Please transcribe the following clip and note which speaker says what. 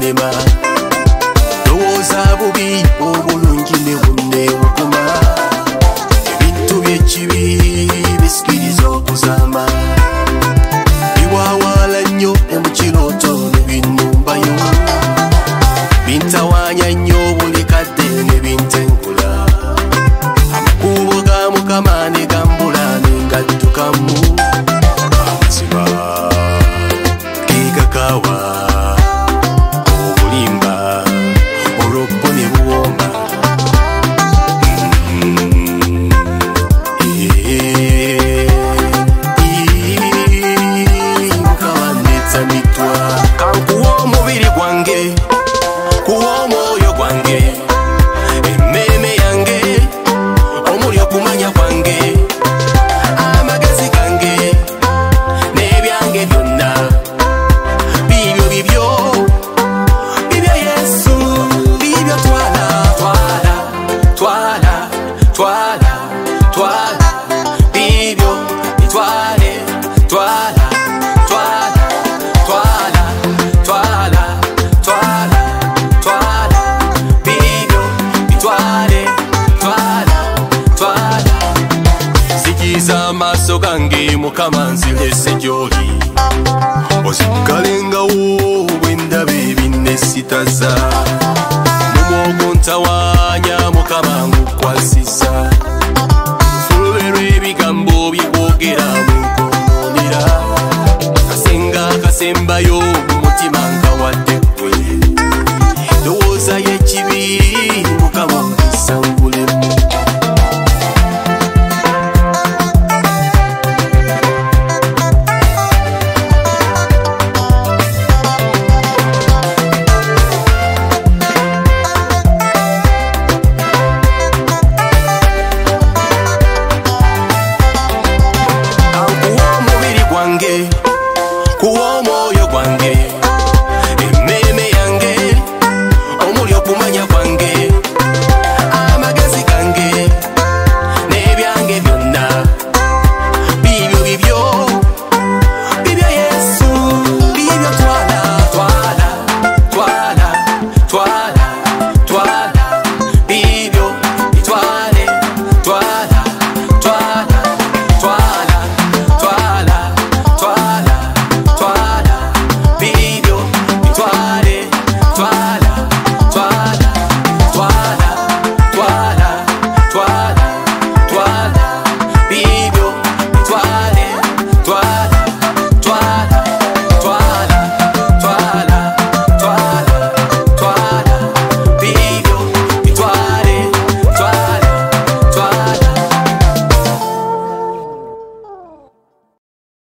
Speaker 1: bindema lowooza bubi obulungi ne bunne bukuma ebintu by'ekibi bisikiriza okuzama biwawaala nnyo ne mu kirooto ne binnumbayo bintawaanya nnyo buli kadde ne bintengula amakubo ga Mukama ne gambula ne ngaddukamu amazima gegakawa obulimba olw'obbo ne buwomba Mukama netsamitwa kankuwa omubiri gwange kuwa omwoyo gwange emmeme yange omuli okumanya kwange amagezi gange n'ebyange byonna bibyo Yesu bibyo twala bibyo bitwale twala bibyo bitwale twala sikiza amaaso gange Mukama nzirese gy'oli ozikalengawo bwendaba ebinnesitaza mu mwogo ntawaanya Mukama ngukwasisa fuluberwa ebigambo bye boogera bwenkoonera kasenga kasembayo